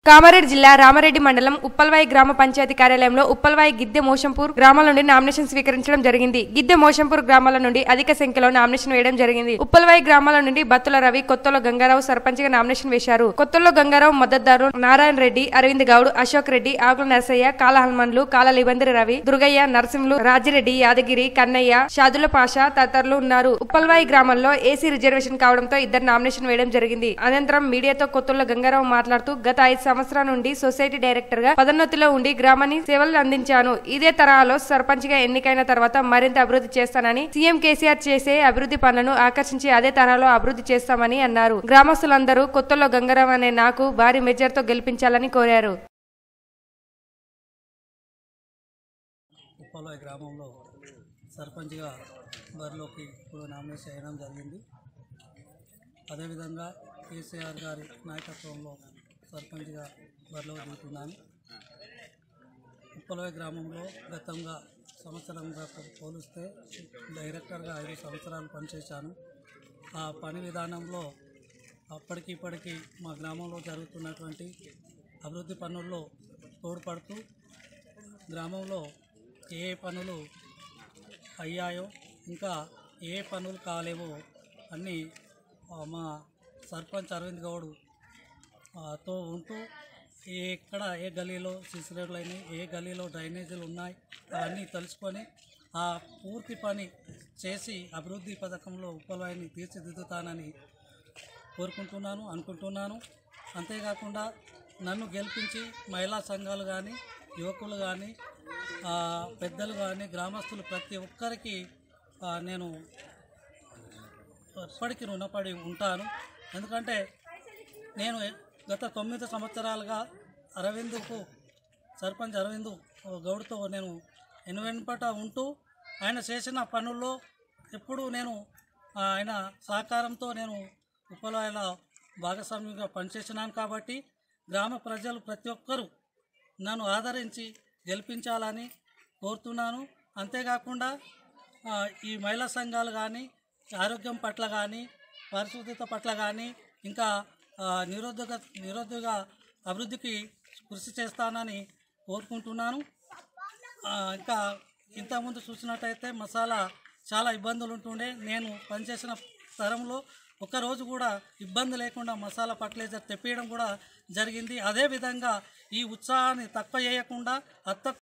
కామారెడ్డి జిల్లా రామారెడ్డి మండలం ఉప్పల్వాయి గ్రామ పంచాయతీ కార్యాలయంలో ఉప్పల్వాయి గిద్దె మోషంపూర్ గ్రామాల నుండి నామినేషన్ స్వీకరించడం జరిగింది. గిద్దె మోషంపూర్ గ్రామాల నుండి అధిక సంఖ్యలో నామినేషన్ వేయడం జరిగింది. ఉప్పల్వాయి గ్రామాల నుండి బత్తుల రవి, కొత్తలో గంగారావు సర్పంచ్ గా నామినేషన్ వేశారు. కొత్తలో గంగారావు మద్దతుదారు నారాయణ రెడ్డి, అరవింద్ గౌడ్, అశోక్ రెడ్డి, ఆకుల నరసయ్య, కాల హనుమన్లు, కాల లిబందిరి రవి, దుర్గయ్య, నరసింహులు, రాజిరెడ్డి, యాదగిరి, కన్నయ్య, షాదుల పాషా తదితరులు ఉన్నారు. ఉప్పల్వాయి గ్రామంలో ఏసీ రిజర్వేషన్ కావడంతో ఇద్దరు నామినేషన్ వేయడం జరిగింది. అనంతరం మీడియాతో కొత్తలో గంగారావు మాట్లాడుతూ గత 5 సంవత్సరాల నుండి సొసైటీ డైరెక్టర్ గా పదోన్నతిలో ఉండి గ్రామాన్ని సేవలు అందించాను. ఇదే తరహాలో సర్పంచ్ గా ఎన్నికైన తర్వాత మరింత అభివృద్ధి చేస్తానని, సీఎం కేసీఆర్ చేసే అభివృద్ధి పనులను ఆకర్షించి అదే తరహాలో అభివృద్ధి చేస్తామని అన్నారు. గ్రామస్తులందరూ కొత్తలో గంగారావు అనే నాకు భారీ మెజార్టీతో గెలిపించాలని కోరారు. ఉప్పల్వాయి గ్రామంలో సర్పంచ్గా బరిలోకి ఇప్పుడు నామినేషన్ చేయడం జరిగింది. అదేవిధంగా కేసీఆర్ గారి నాయకత్వంలో సర్పంచ్గా బరిలో దిగుతున్నాను. ఉప్పల్వాయి గ్రామంలో గతంగా సంవత్సరంగా పోలిస్తే డైరెక్టర్గా 5 సంవత్సరాలు పనిచేశాను. ఆ పని విధానంలో అప్పటికిప్పటికీ మా గ్రామంలో జరుగుతున్నటువంటి అభివృద్ధి పనుల్లో తోడ్పడుతూ గ్రామంలో ఏ పనులు అయ్యాయో ఇంకా ఏ పనులు కాలేవో అన్నీ మా సర్పంచ్ అరవింద్ గౌడ్ తో ఉంటూ ఎక్కడ ఏ గల్లీలో సీసీ రోడ్లు అయినాయి, ఏ గల్లీలో డ్రైనేజీలు ఉన్నాయి అవన్నీ తెలుసుకొని ఆ పూర్తి పని చేసి అభివృద్ధి పథకంలో ఉప్పల్వాయిని తీర్చిదిద్దుతానని అనుకుంటున్నాను. అంతేకాకుండా నన్ను గెలిపించి మహిళా సంఘాలు కానీ, యువకులు కానీ, పెద్దలు కానీ, గ్రామస్తులు ప్రతి ఒక్కరికి నేను ఎప్పటికీ రుణపడి ఉంటాను. ఎందుకంటే నేను గత 9 సంవత్సరాలుగా సర్పంచ్ అరవింద్ గౌడ్తో నేను వెనువెంపట ఉంటూ ఆయన చేసిన పనుల్లో ఎప్పుడూ నేను ఆయన సహకారంతో నేను ఉప్పల్వాయిలో భాగస్వామ్యంగా పనిచేసినాను. కాబట్టి గ్రామ ప్రజలు ప్రతి ఒక్కరూ నన్ను ఆదరించి గెలిపించాలని కోరుతున్నాను. అంతేకాకుండా ఈ మహిళా సంఘాలు కానీ, ఆరోగ్యం పట్ల కానీ, పరిశుభ్రత పట్ల కానీ, ఇంకా నిరుద్యోగ అభివృద్ధికి కృషి చేస్తానని కోరుకుంటున్నాను. ఇంకా ఇంతకుముందు చూసినట్టయితే మసాలా చాలా ఇబ్బందులు ఉంటుండే. నేను పనిచేసిన తరంలో ఒక్కరోజు కూడా ఇబ్బంది లేకుండా మసాలా ఫర్టిలైజర్ తెప్పియడం కూడా జరిగింది. అదేవిధంగా ఈ ఉత్సాహాన్ని తక్కువ చేయకుండా